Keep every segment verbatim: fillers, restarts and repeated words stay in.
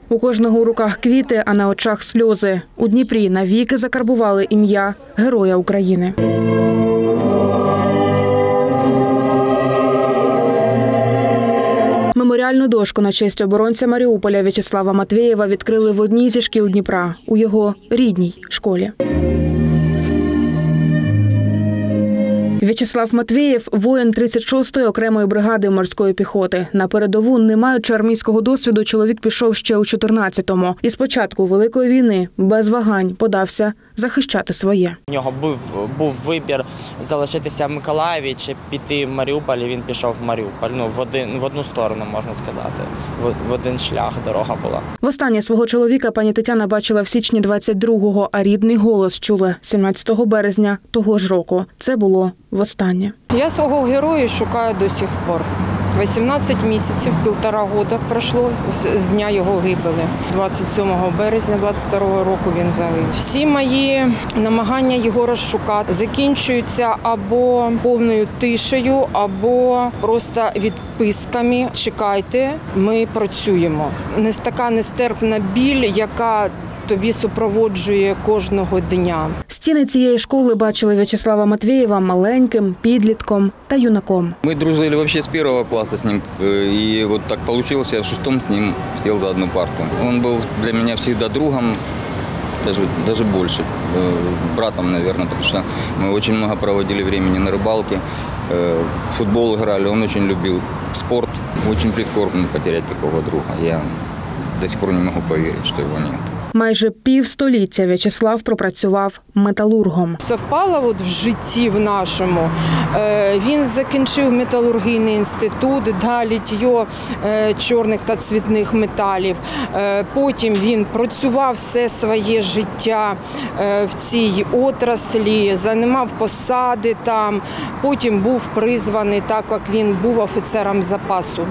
У кожного у руках квіти, а на очах сльози. У Дніпрі навіки закарбували ім'я Героя України. Меморіальну дошку на честь оборонця Маріуполя В'ячеслава Матвєєва відкрили в одній зі шкіл Дніпра, у його рідній школі. В'ячеслав Матвєєв – воїн тридцять шостої окремої бригади морської піхоти. На передову, не маючи армійського досвіду, чоловік пішов ще у чотирнадцятому. І з початку Великої війни без вагань подався захищати своє. У нього був, був вибір залишитися в Миколаєві чи піти в Маріуполь, і він пішов в Маріуполь. Ну, в, один, в одну сторону, можна сказати. В, в один шлях дорога була. Востаннє свого чоловіка пані Тетяна бачила в січні двадцять другого, а рідний голос чула сімнадцятого березня того ж року. Це було востаннє. Я свого героя шукаю до сих пор. вісімнадцять місяців, півтора року пройшло з дня його гибелі. двадцять сьомого березня двадцять другого року він загинув. Всі мої намагання його розшукати закінчуються або повною тишею, або просто відписками. Чекайте, ми працюємо. Не така нестерпна біль, яка тобі супроводжує кожного дня. Стіни цієї школи бачили В'ячеслава Матвєєва маленьким, підлітком та юнаком. Ми дружили вообще з першого класу з ним, і от так вийшло, я в шестому з ним сів за одну парту. Він був для мене завжди другом, даже, даже больше, братом, наверное, потому что мы очень много проводили времени на рыбалке, в футбол играли, он очень любил спорт. Очень прискорбно потерять такого друга. Я до сих пор не можу повірити, що його немає. Майже півстоліття В'ячеслав пропрацював металургом. Совпало от в житті в нашому. Він закінчив металургійний інститут, далі його чорних та цвітних металів. Потім він працював все своє життя в цій отраслі, займав посади там. Потім був призваний, так як він був офіцером запасу.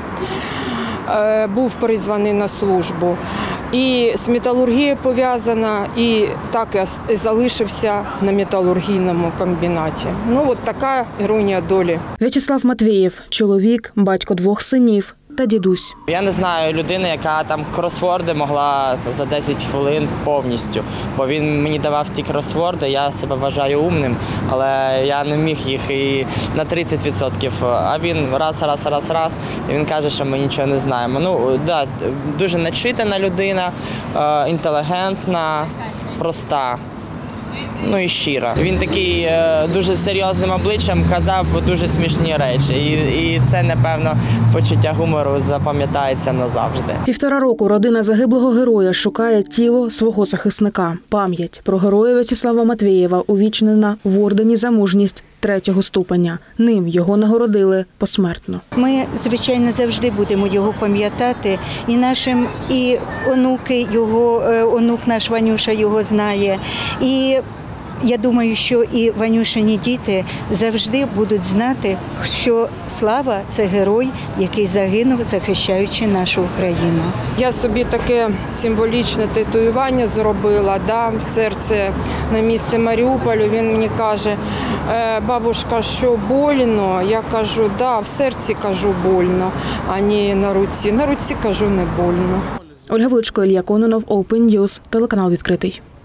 Був призваний на службу. І з металургією пов'язана, і так і залишився на металургійному комбінаті. Ну, от така іронія долі. В'ячеслав Матвєєв – чоловік, батько двох синів та дідусь. Я не знаю людини, яка там кросворди могла за десять хвилин повністю. Бо він мені давав ті кросворди, я себе вважаю умним, але я не міг їх і на тридцять відсотків. А він раз, раз, раз, раз, і він каже, що ми нічого не знаємо. Ну, да, дуже начитана людина, інтелігентна, проста. Ну і щира. Він такий е, дуже серйозним обличчям казав дуже смішні речі. І, і це, напевно, почуття гумору запам'ятається назавжди. Півтора року родина загиблого героя шукає тіло свого захисника. Пам'ять про героя В'ячеслава Матвєєва увічнена в ордені за мужність третього ступеня. Ним його нагородили посмертно. Ми, звичайно, завжди будемо його пам'ятати. І нашим, і онуки його, онук наш Ванюша його знає. І я думаю, що і Ванюшині діти завжди будуть знати, що Слава – це герой, який загинув, захищаючи нашу Україну. Я собі таке символічне татуювання зробила, да, в серце на місці Маріуполю. Він мені каже, бабушка, що больно? Я кажу, да, в серці кажу больно, а не на руці. На руці кажу не больно. Ольга Величко, Ілля Кононов, Open News, телеканал «Відкритий».